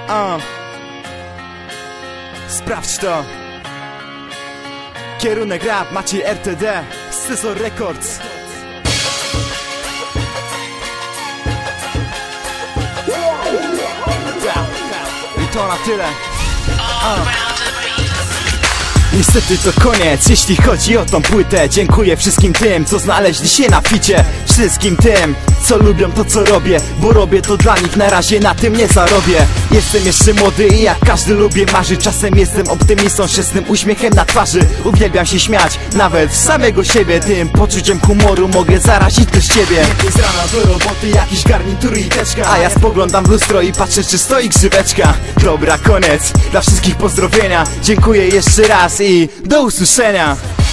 Sprawdź to. Kierunek rap, Maciej RTD, Scissor Records. I to na tyle. Niestety to koniec, jeśli chodzi o tą płytę. Dziękuję wszystkim tym, co znaleźli się na ficie. Wszystkim tym, co lubią to, co robię, bo robię to dla nich, na razie na tym nie zarobię. Jestem jeszcze młody i jak każdy lubię marzyć. Czasem jestem optymistą z czystym uśmiechem na twarzy. Uwielbiam się śmiać, nawet z samego siebie. Tym poczuciem humoru mogę zarazić też ciebie. Z rana do roboty jakiś garnitur i teczka, a ja spoglądam w lustro i patrzę, czy stoi grzyweczka. Dobra, koniec, dla wszystkich pozdrowienia. Dziękuję jeszcze raz i do usłyszenia.